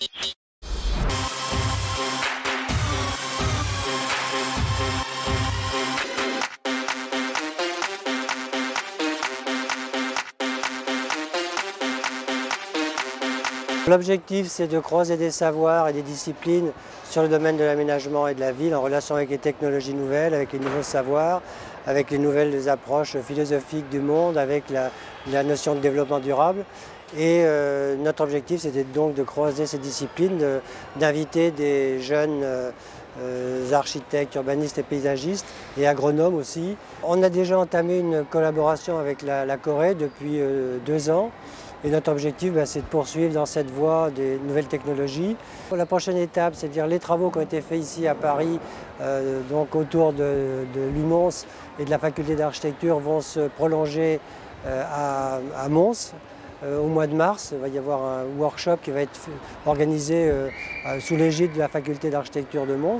L'objectif, c'est de croiser des savoirs et des disciplines sur le domaine de l'aménagement et de la ville en relation avec les technologies nouvelles, avec les nouveaux savoirs, avec les nouvelles approches philosophiques du monde, avec la notion de développement durable. Et notre objectif, c'était donc de croiser ces disciplines, d'inviter des jeunes architectes, urbanistes et paysagistes et agronomes aussi. On a déjà entamé une collaboration avec la Corée depuis 2 ans. Et notre objectif, c'est de poursuivre dans cette voie des nouvelles technologies. La prochaine étape, c'est-à-dire les travaux qui ont été faits ici à Paris, donc autour de l'UMONS et de la faculté d'architecture, vont se prolonger à Mons au mois de mars. Il va y avoir un workshop qui va être organisé sous l'égide de la faculté d'architecture de Mons.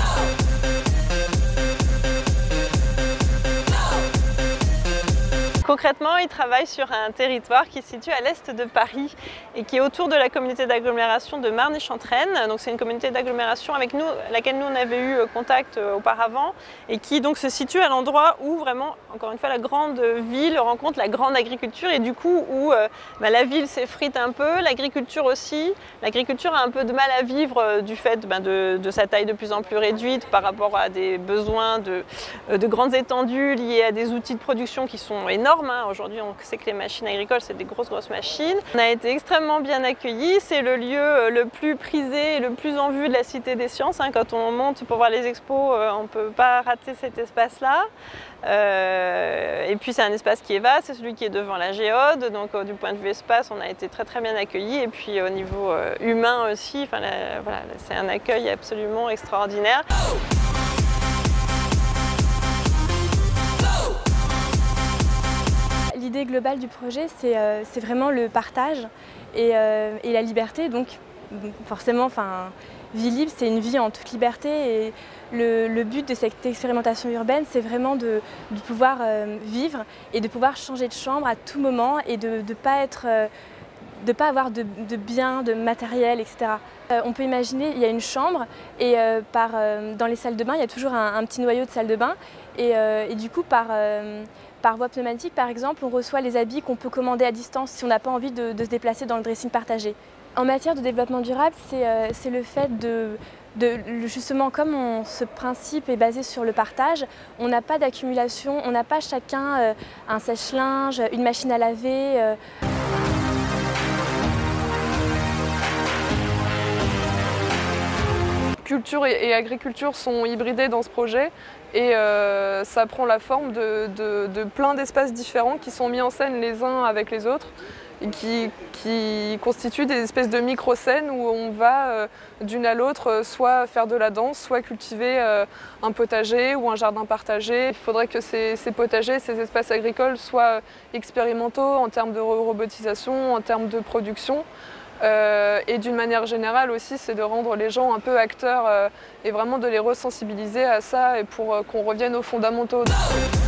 Concrètement, ils travaillent sur un territoire qui se situe à l'est de Paris et qui est autour de la communauté d'agglomération de Marne-et-Chantraine. Donc c'est une communauté d'agglomération avec laquelle nous on avait eu contact auparavant et qui donc se situe à l'endroit où vraiment, encore une fois, la grande ville rencontre la grande agriculture et du coup où la ville s'effrite un peu, l'agriculture aussi. L'agriculture a un peu de mal à vivre du fait de sa taille de plus en plus réduite par rapport à des besoins de grandes étendues liées à des outils de production qui sont énormes. Aujourd'hui, on sait que les machines agricoles, c'est des grosses machines. On a été extrêmement bien accueillis. C'est le lieu le plus prisé et le plus en vue de la Cité des Sciences. Quand on monte pour voir les expos, on ne peut pas rater cet espace-là. Et puis, c'est un espace qui est vaste, c'est celui qui est devant la géode. Donc, du point de vue espace, on a été très bien accueillis. Et puis, au niveau humain aussi, voilà, c'est un accueil absolument extraordinaire. L'idée globale du projet, c'est vraiment le partage et la liberté. Donc forcément, vie libre, c'est une vie en toute liberté. Et le but de cette expérimentation urbaine, c'est vraiment de pouvoir vivre et de pouvoir changer de chambre à tout moment et de ne pas avoir de biens, de matériel, etc. On peut imaginer, il y a une chambre et dans les salles de bain, il y a toujours un petit noyau de salle de bain. Et du coup, par voie pneumatique, par exemple, on reçoit les habits qu'on peut commander à distance si on n'a pas envie de se déplacer dans le dressing partagé. En matière de développement durable, c'est le fait justement, comme ce principe est basé sur le partage, on n'a pas d'accumulation, on n'a pas chacun un sèche-linge, une machine à laver. Culture et agriculture sont hybridées dans ce projet et ça prend la forme de plein d'espaces différents qui sont mis en scène les uns avec les autres et qui constituent des espèces de micro-scènes où on va d'une à l'autre soit faire de la danse, soit cultiver un potager ou un jardin partagé. Il faudrait que ces potagers, ces espaces agricoles soient expérimentaux en termes de robotisation, en termes de production. Et d'une manière générale aussi, c'est de rendre les gens un peu acteurs et vraiment de les resensibiliser à ça et pour qu'on revienne aux fondamentaux.